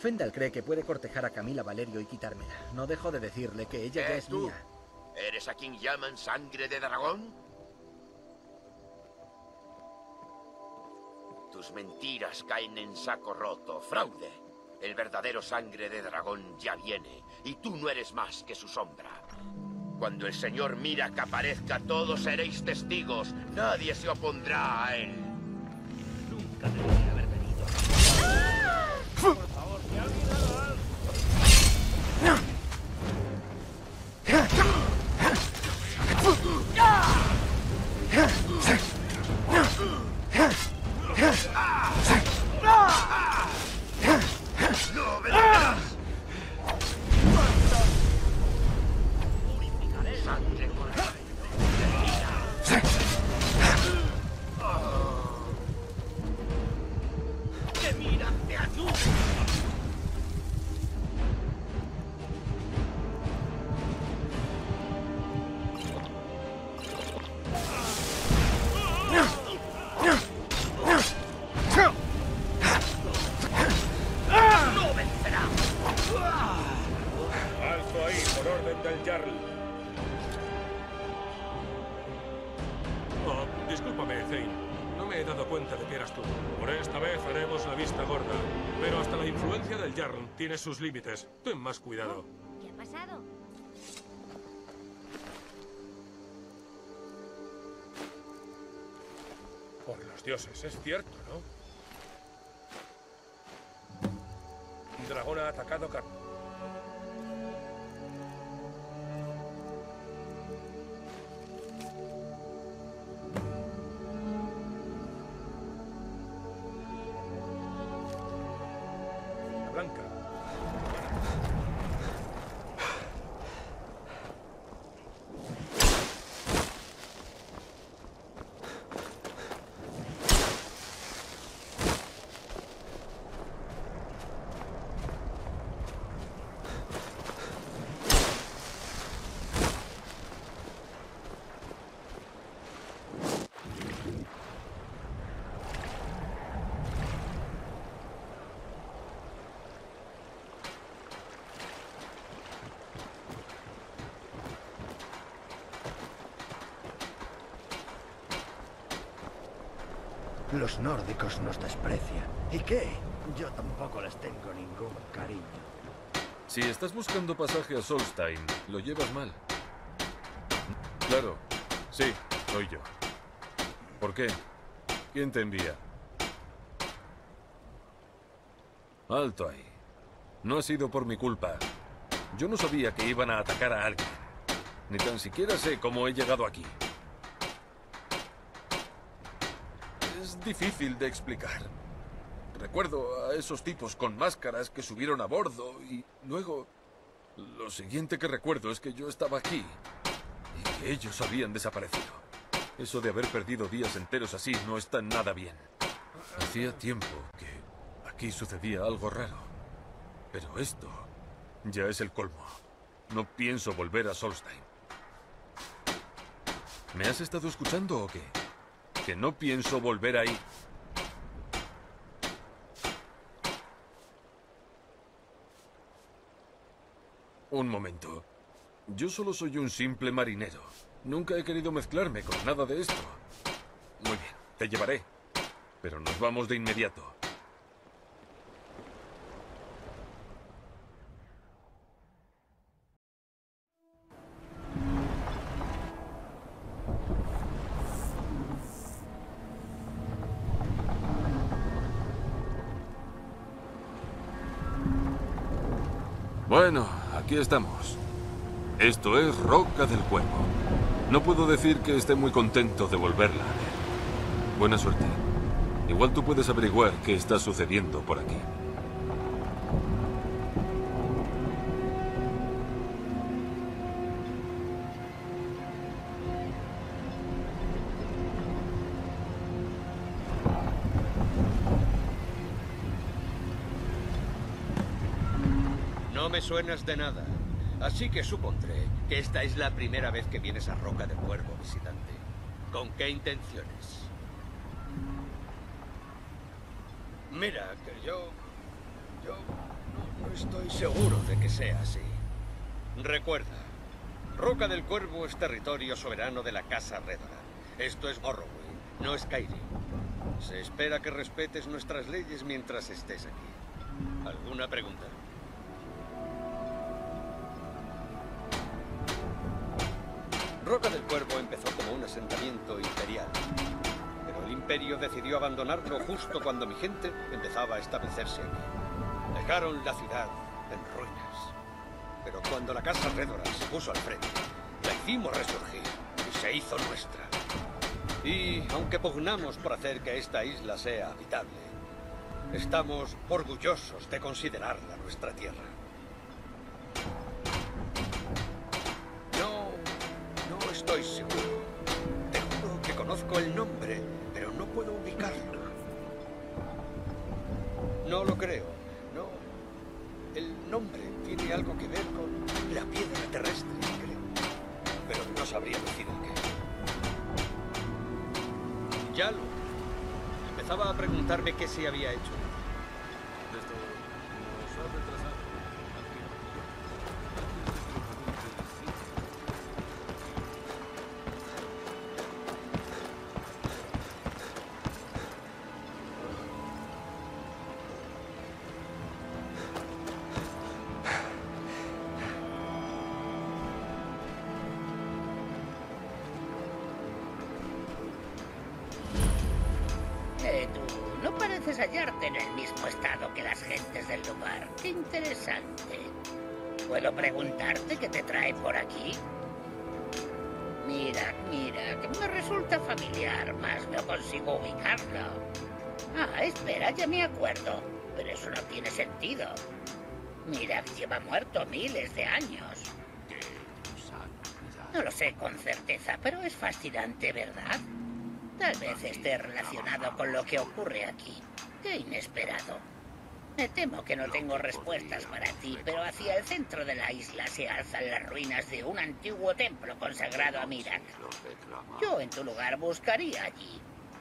Fendal cree que puede cortejar a Camila Valerio y quitármela. No dejo de decirle que ella ya es tú? mía. ¿Eres a quien llaman sangre de dragón? Tus mentiras caen en saco roto, fraude. El verdadero sangre de dragón ya viene, y tú no eres más que su sombra. Cuando el Señor mira que aparezca, todos seréis testigos. Nadie se opondrá a él. Nunca debería haber venido. Por favor, que alguien haga algo. ¡No vendrás! Purificaré Sangre por que mira, te ayudo. ¡No vencerá! Alto ahí, por orden del Jarl. Oh, discúlpame, Thane. No me he dado cuenta de que eras tú. Por esta vez haremos la vista gorda. Pero hasta la influencia del Jarl tiene sus límites. Ten más cuidado. ¿Qué ha pasado? Por los dioses, es cierto, ¿no? Un dragón ha atacado Car... Blanca. Los nórdicos nos desprecian. ¿Y qué? Yo tampoco les tengo ningún cariño. Si estás buscando pasaje a Solstheim, lo llevas mal. Claro, sí, soy yo. ¿Por qué? ¿Quién te envía? Alto ahí. No ha sido por mi culpa. Yo no sabía que iban a atacar a alguien. Ni tan siquiera sé cómo he llegado aquí. Es difícil de explicar. Recuerdo a esos tipos con máscaras que subieron a bordo y luego... Lo siguiente que recuerdo es que yo estaba aquí y que ellos habían desaparecido. Eso de haber perdido días enteros así no está nada bien. Hacía tiempo que aquí sucedía algo raro. Pero esto ya es el colmo. No pienso volver a Solstheim. ¿Me has estado escuchando o qué? Que no pienso volver ahí. Un momento. Yo solo soy un simple marinero. Nunca he querido mezclarme con nada de esto. Muy bien, te llevaré. Pero nos vamos de inmediato. Bueno, aquí estamos. Esto es Roca del Cuervo. No puedo decir que esté muy contento de volverla a ver. Buena suerte. Igual tú puedes averiguar qué está sucediendo por aquí. No me suenas de nada, así que supondré que esta es la primera vez que vienes a Roca del Cuervo, visitante. ¿Con qué intenciones? Mira, que yo estoy seguro de que sea así. Recuerda, Roca del Cuervo es territorio soberano de la Casa Redora. Esto es Morrowind, no Skyrim. Se espera que respetes nuestras leyes mientras estés aquí. ¿Alguna pregunta? Roca del Cuervo empezó como un asentamiento imperial. Pero el imperio decidió abandonarlo justo cuando mi gente empezaba a establecerse aquí. Dejaron la ciudad en ruinas. Pero cuando la Casa Redora se puso al frente, la hicimos resurgir y se hizo nuestra. Y aunque pugnamos por hacer que esta isla sea habitable, estamos orgullosos de considerarla nuestra tierra. No estoy seguro. Te juro que conozco el nombre, pero no puedo ubicarlo. No lo creo. No. El nombre tiene algo que ver con la piedra terrestre, creo. Pero no sabría decir el qué. Yalo. Empezaba a preguntarme qué se había hecho. Esto nos ha retrasado. Tú no pareces hallarte en el mismo estado que las gentes del lugar. Qué interesante. ¿Puedo preguntarte qué te trae por aquí? Mira, que me resulta familiar, mas no consigo ubicarlo. Ah, espera, ya me acuerdo. Pero eso no tiene sentido. Mira, lleva muerto miles de años. No lo sé con certeza, pero es fascinante, ¿verdad? Tal vez esté relacionado con lo que ocurre aquí. Qué inesperado. Me temo que no tengo respuestas para ti, pero hacia el centro de la isla se alzan las ruinas de un antiguo templo consagrado a Miraak. Yo en tu lugar buscaría allí.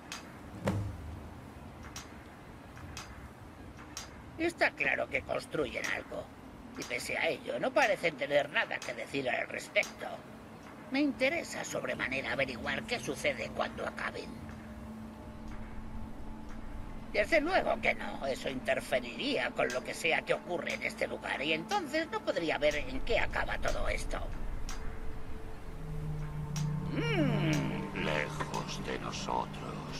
Está claro que construyen algo. Y pese a ello, no parecen tener nada que decir al respecto. Me interesa sobremanera averiguar qué sucede cuando acaben. Desde luego que no. Eso interferiría con lo que sea que ocurre en este lugar. Y entonces no podría ver en qué acaba todo esto. Lejos de nosotros.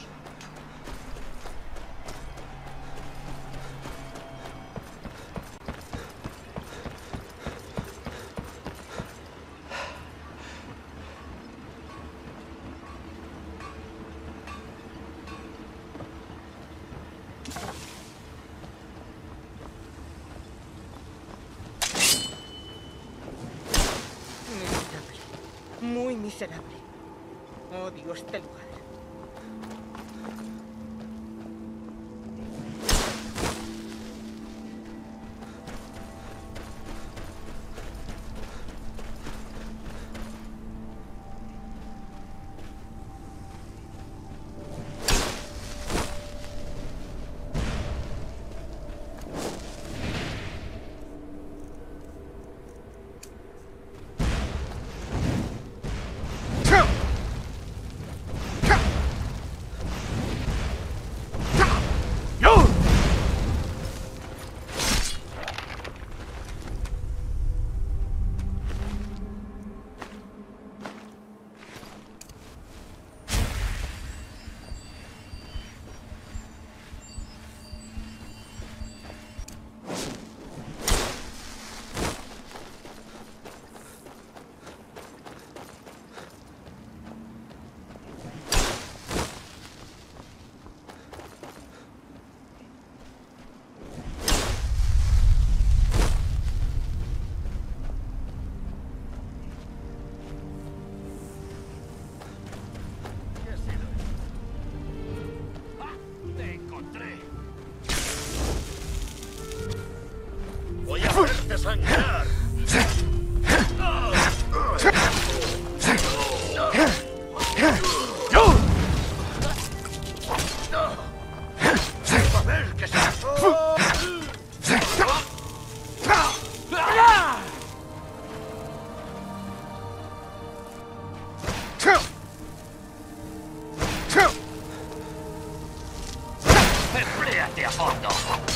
Miserable. Muy miserable. Odio este lugar. ¡Hacerte sangrar! A ver qué se... Ponte a fondo.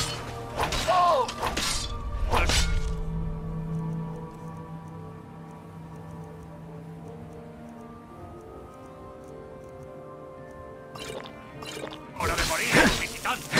¡Hora de morir, visitante!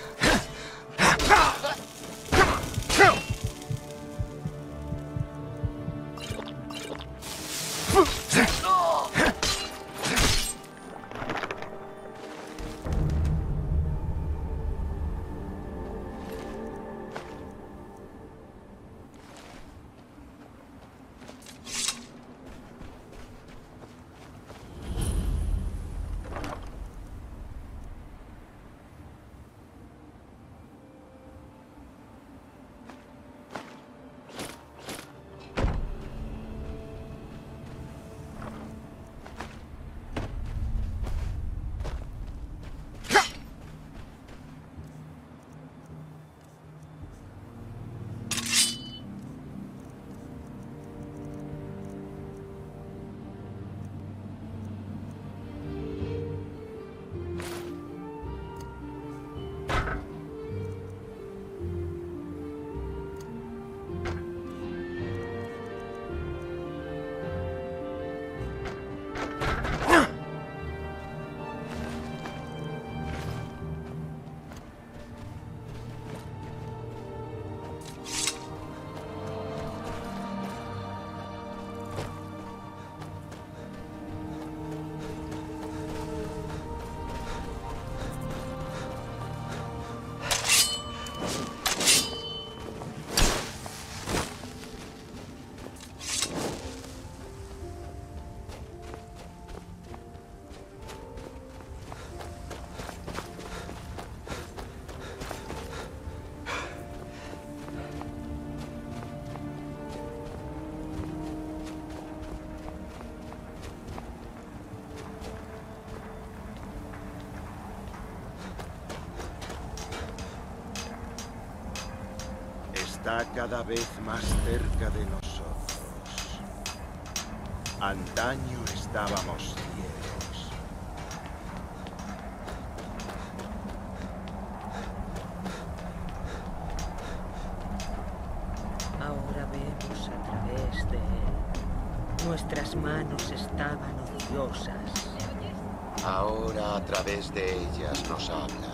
Está cada vez más cerca de nosotros. Antaño estábamos ciegos. Ahora vemos a través de él. Nuestras manos estaban odiosas. Ahora a través de ellas nos habla.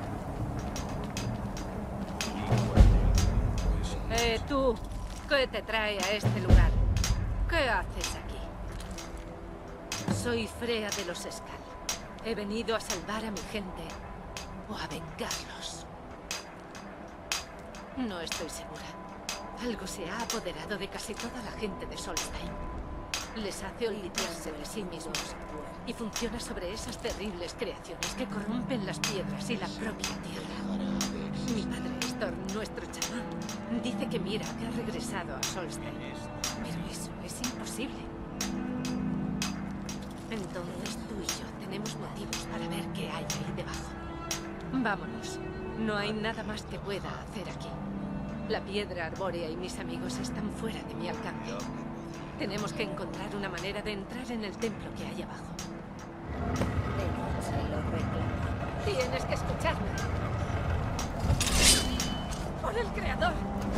Tú, ¿qué te trae a este lugar? ¿Qué haces aquí? Soy Freya de los Skal. He venido a salvar a mi gente o a vengarlos. No estoy segura. Algo se ha apoderado de casi toda la gente de Solstheim. Les hace olvidarse de sí mismos y funciona sobre esas terribles creaciones que corrompen las piedras y la propia tierra. Mi padre Estor, nuestro chamán, dice que Mira ha regresado a Solstheim, pero eso es imposible. Entonces tú y yo tenemos motivos para ver qué hay ahí debajo. Vámonos. No hay nada más que pueda hacer aquí. La piedra arbórea y mis amigos están fuera de mi alcance. Tenemos que encontrar una manera de entrar en el templo que hay abajo. De noche lo reclamo. Tienes que escucharme. ¡Por el creador!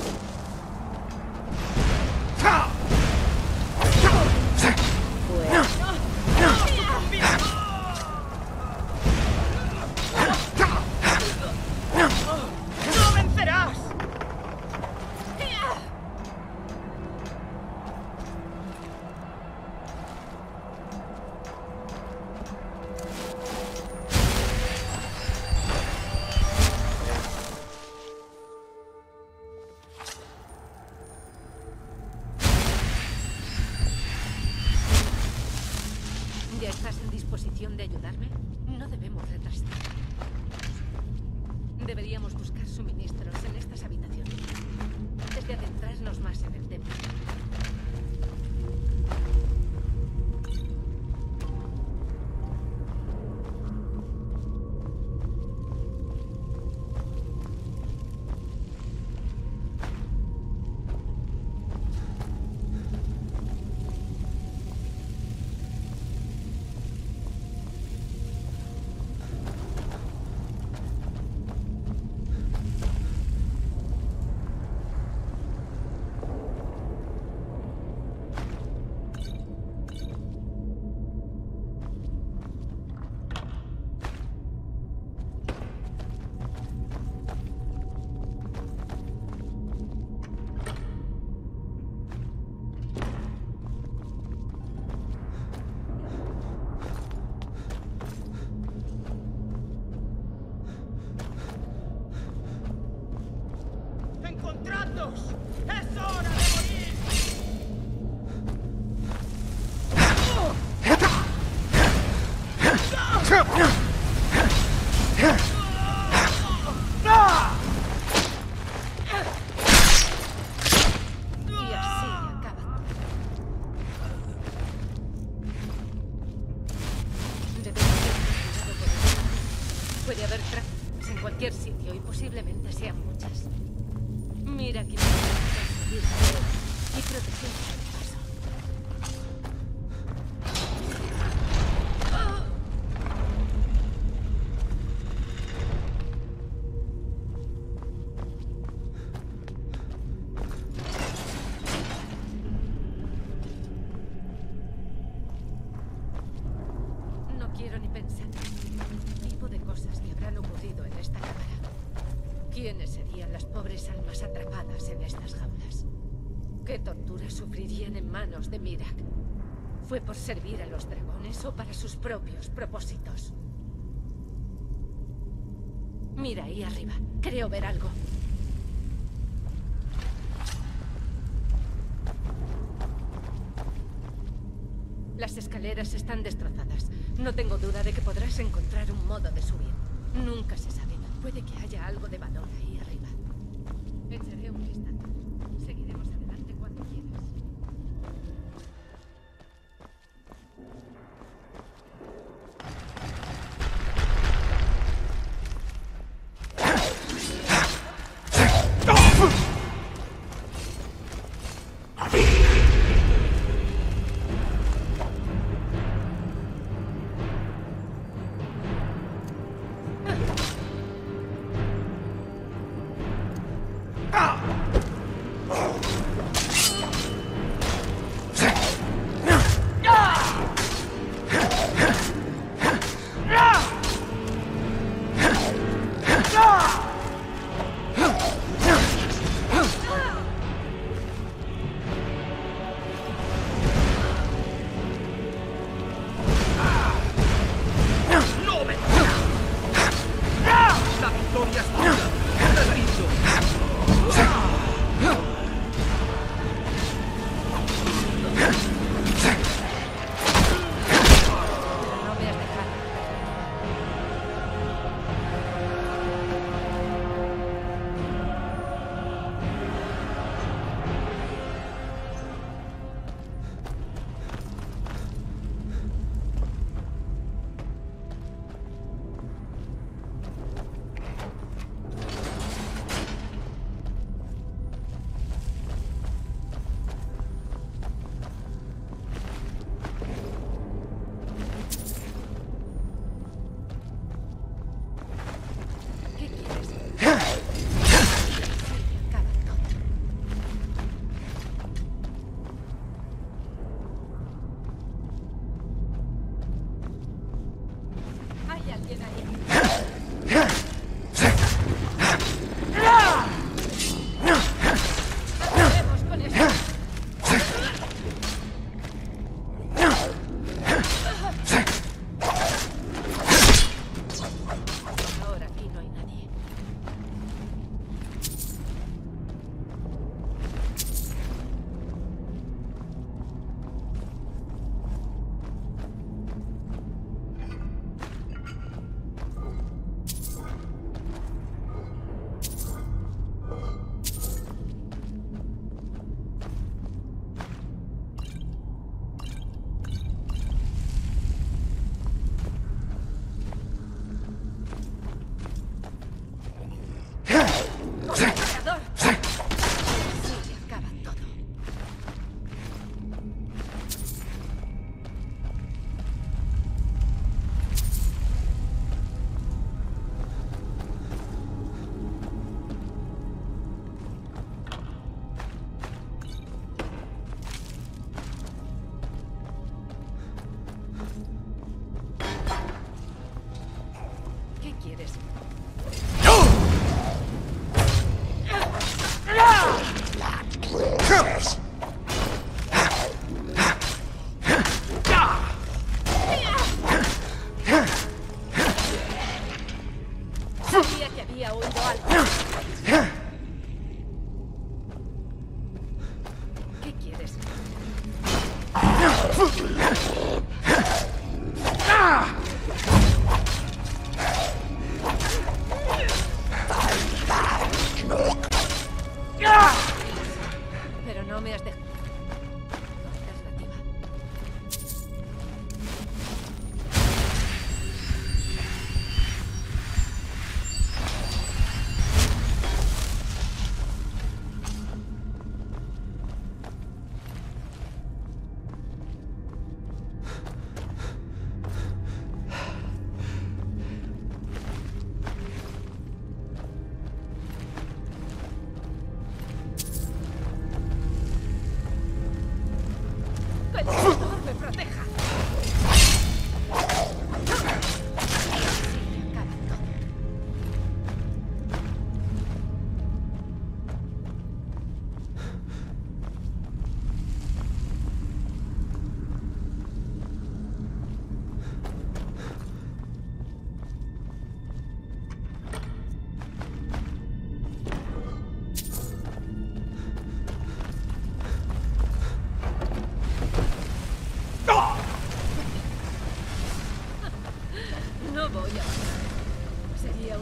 ¡No vencerás! ¿Ya estás en disposición de ayudarme? No debemos retrasar. Deberíamos buscar suministros en estas habitaciones. Antes de adentrarnos más en el templo. bastardos! ¡Es hora de morir! Y así acaba. Debemos tener cuidado con esto. Puede haber trampas en cualquier sitio y posiblemente sean muchas. Mira que conseguir y protegerse al paso. No quiero ni pensar el tipo de cosas que habrán ocurrido en esta cámara. ¿Quiénes serían las pobres almas atrapadas en estas jaulas? ¿Qué torturas sufrirían en manos de Miraak? ¿Fue por servir a los dragones o para sus propios propósitos? Mira ahí arriba. Creo ver algo. Las escaleras están destrozadas. No tengo duda de que podrás encontrar un modo de subir. Nunca se sabe. Puede que haya algo de valor ahí arriba. Echaré un vistazo. Seguiremos adelante cuando quieras.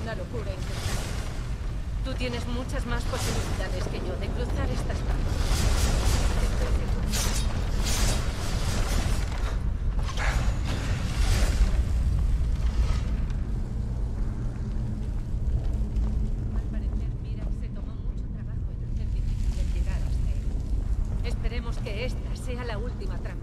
una locura intentarlo. Tú tienes muchas más posibilidades que yo de cruzar estas trampas. Al parecer, Mirax se tomó mucho trabajo en hacer difícil llegar hasta él. Esperemos que esta sea la última trampa.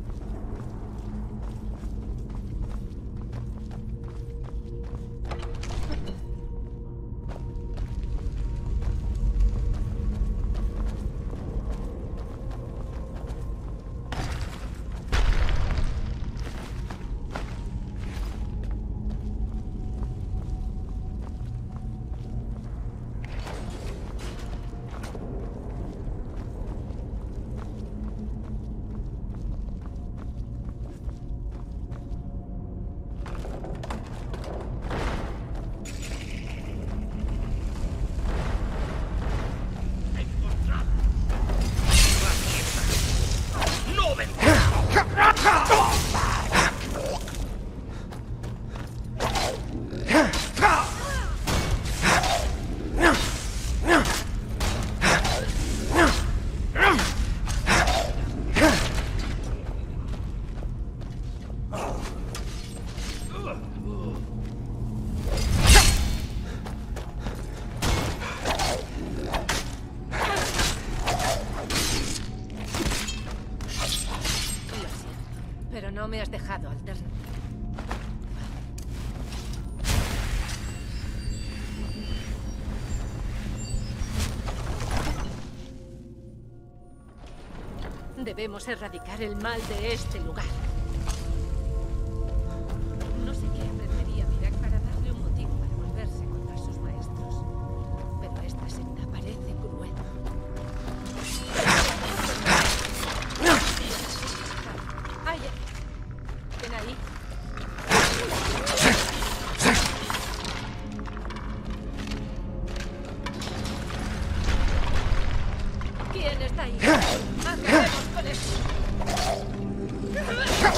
Pero no me has dejado alternativa. Debemos erradicar el mal de este lugar. No sé qué aprendería Mirax para darle un motivo para volverse contra sus maestros. Pero esta secta parece cruel. ¡Ay! ¿Ven ahí? ¿Quién está ahí? ¡Acabemos con esto!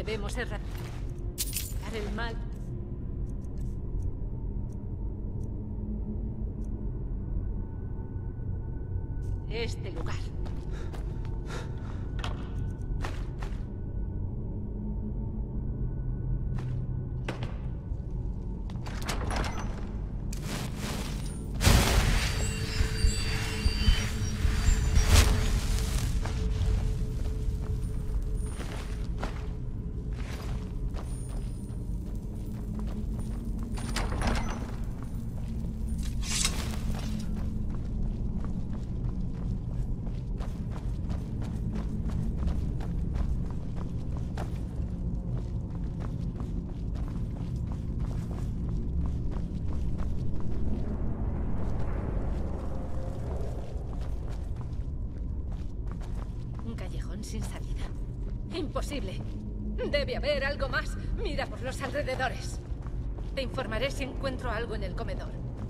Debemos erradicar el mal. Este lugar. Un callejón sin salida. Imposible. Debe haber algo más. Mira por los alrededores. Te informaré si encuentro algo en el comedor.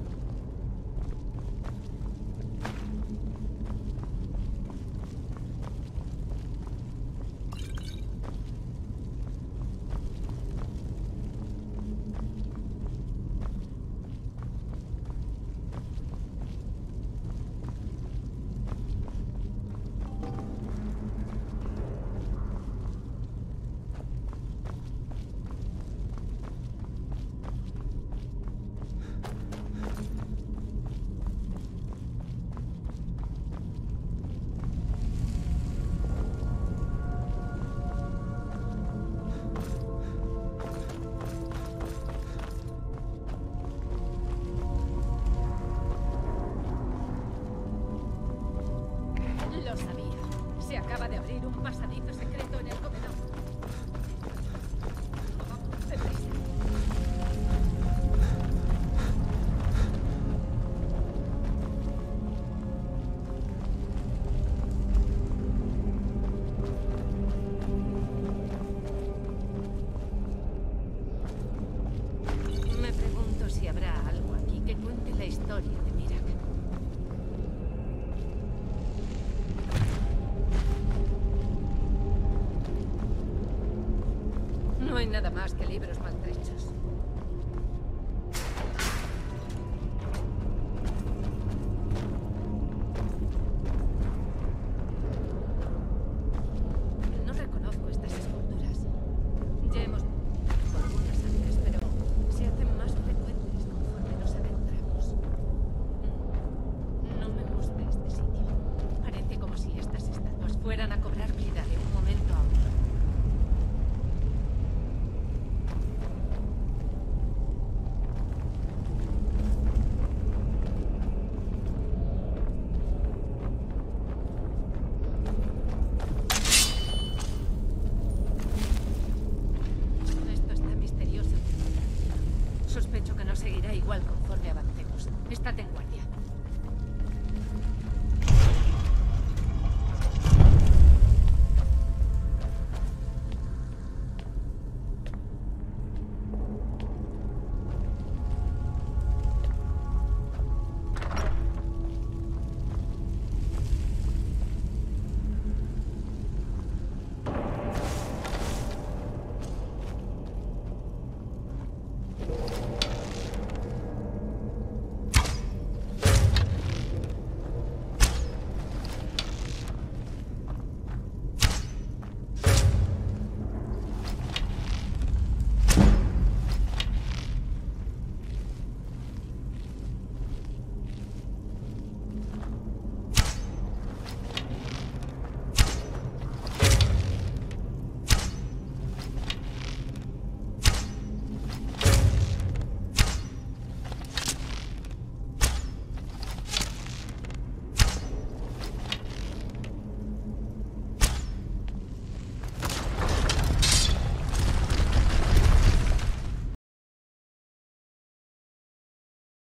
Lo sabía. Se acaba de abrir un pasadizo secreto en el comedor. Deprisa. Me pregunto si habrá algo aquí que cuente la historia de Mirac. No hay nada más que libros maltrechos. No reconozco estas esculturas. Ya hemos visto algunas antes, pero se hacen más frecuentes conforme nos adentramos. No me gusta este sitio. Parece como si estas estatuas fueran a cobrar vida de un momento a otro. Esto está misterioso. Sospecho que no seguirá igual conforme avancemos. Estate en guardia.